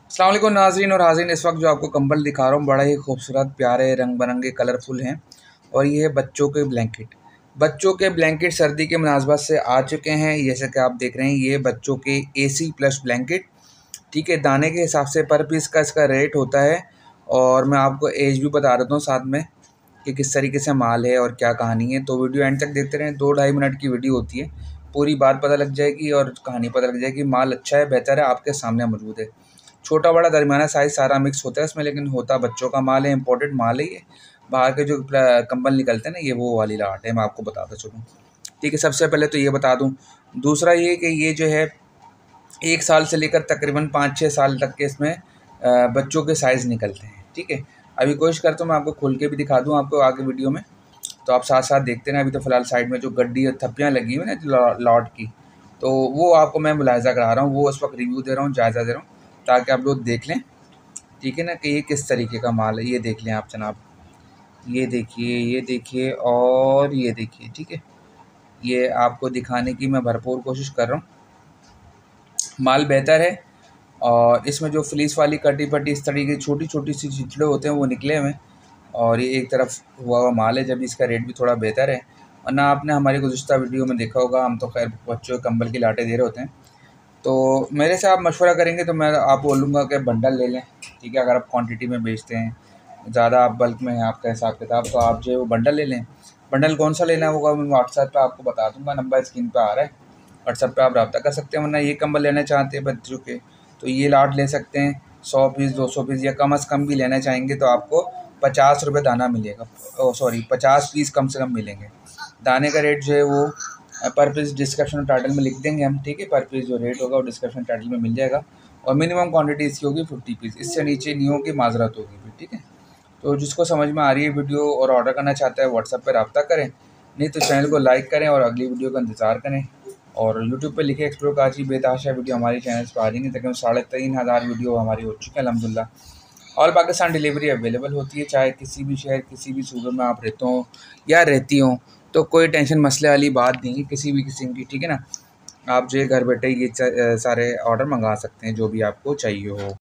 अस्सलाम वालेकुम नाज़रीन और हाज़रीन। इस वक्त जो आपको कंबल दिखा रहा हूँ बड़ा ही खूबसूरत प्यारे रंग बिरंगे कलरफुल हैं और ये है बच्चों के ब्लैंकेट। बच्चों के ब्लैंकेट सर्दी के मुनासबत से आ चुके हैं। जैसे कि आप देख रहे हैं ये बच्चों के AC प्लस ब्लैंकेट, ठीक है। दाने के हिसाब से पर पीस का इसका रेट होता है और मैं आपको एज भी बता देता हूँ साथ में कि किस तरीके से माल है और क्या कहानी है। तो वीडियो एंड तक देखते रहें। 2-2.5 मिनट की वीडियो होती है, पूरी बात पता लग जाएगी और कहानी पता लग जाएगी। माल अच्छा है, बेहतर है, आपके सामने मौजूद है। छोटा बड़ा दरमियाना साइज़ सारा मिक्स होता है इसमें, लेकिन होता बच्चों का माल है, इम्पोर्टेड माल है ये। बाहर के जो कंबल निकलते हैं ना, ये वो वाली लाट है, मैं आपको बताता चलूँ, ठीक है। सबसे पहले तो ये बता दूँ। दूसरा ये कि ये जो है 1 साल से लेकर तकरीबन 5-6 साल तक के इसमें बच्चों के साइज़ निकलते हैं, ठीक है। अभी कोशिश करता हूँ मैं आपको खोल के भी दिखा दूँ आपको आगे वीडियो में, तो आप साथ साथ देखते रहें। अभी तो फ़िलहाल साइड में जो गड्डी और थप्पियाँ लगी हुई हैं ना लॉट की, तो वो आपको मैं मुलाहिज़ा करा रहा हूँ, वो उस वक्त रिव्यू दे रहा हूँ, जायज़ा दे रहा हूँ, ताकि आप लोग देख लें, ठीक है ना, कि ये किस तरीके का माल है। ये देख लें आप जनाब, ये देखिए, ये देखिए और ये देखिए, ठीक है। ये आपको दिखाने की मैं भरपूर कोशिश कर रहा हूँ। माल बेहतर है और इसमें जो फ्लीस वाली कटी फटी इस तरीके की छोटी छोटी सी छिछड़े होते हैं वो निकले हुए हैं और ये एक तरफ हुआ हुआ माल है, जब इसका रेट भी थोड़ा बेहतर है। वरना आपने हमारी गुज़िश्ता वीडियो में देखा होगा, हम तो खैर बच्चों के कंबल की लाटें दे रहे होते हैं। तो मेरे से आप मशवरा करेंगे तो मैं आप बोलूँगा कि बंडल ले लें, ठीक है। अगर आप क्वांटिटी में बेचते हैं, ज़्यादा आप बल्क में है आपका हिसाब किताब, तो आप जो है वो बंडल ले लें। बंडल कौन सा लेना होगा मैं व्हाट्सएप पे आपको बता दूँगा, नंबर स्क्रीन पे आ रहा है, व्हाट्सएप पे आप रब्ता कर सकते हैं। वरना ये कंबल लेना चाहते हैं बच्चों के तो ये लाट ले सकते हैं, 100 पीस 200 पीस या कम अज़ कम भी लेना चाहेंगे तो आपको 50 रुपये दाना मिलेगा। सॉरी 50 पीस कम से कम मिलेंगे। दाने का रेट जो है वो पर पीस डिस्क्रिप्शन टाइटल में लिख देंगे हम, ठीक है। पर पीस जो रेट होगा वो डिस्क्रिप्शन टाइटल में मिल जाएगा और मिनिमम क्वांटिटी इसकी होगी 50 पीस, इससे नीचे नहीं होगी, माजरत होगी फिर, ठीक है। तो जिसको समझ में आ रही है वीडियो और ऑर्डर करना चाहता है व्हाट्सएप पर रब्ता करें, नहीं तो चैनल को लाइक करें और अगली वीडियो का इंतज़ार करें। और यूट्यूब पे लिखे एक्सप्लोर काजी बेतहाशा वीडियो हमारे चैनल पर आ जाएंगे। तकरीबन 3,500 वीडियो हमारी हो चुकी है अल्हम्दुलिल्लाह। ऑल पाकिस्तान डिलीवरी अवेलेबल होती है, चाहे किसी भी शहर किसी भी सूबे में आप रहते हो या रहती हो, तो कोई टेंशन मसले वाली बात नहीं है किसी भी किस्म की, ठीक है ना। आप जो है घर बैठे ये सारे ऑर्डर मंगा सकते हैं जो भी आपको चाहिए हो।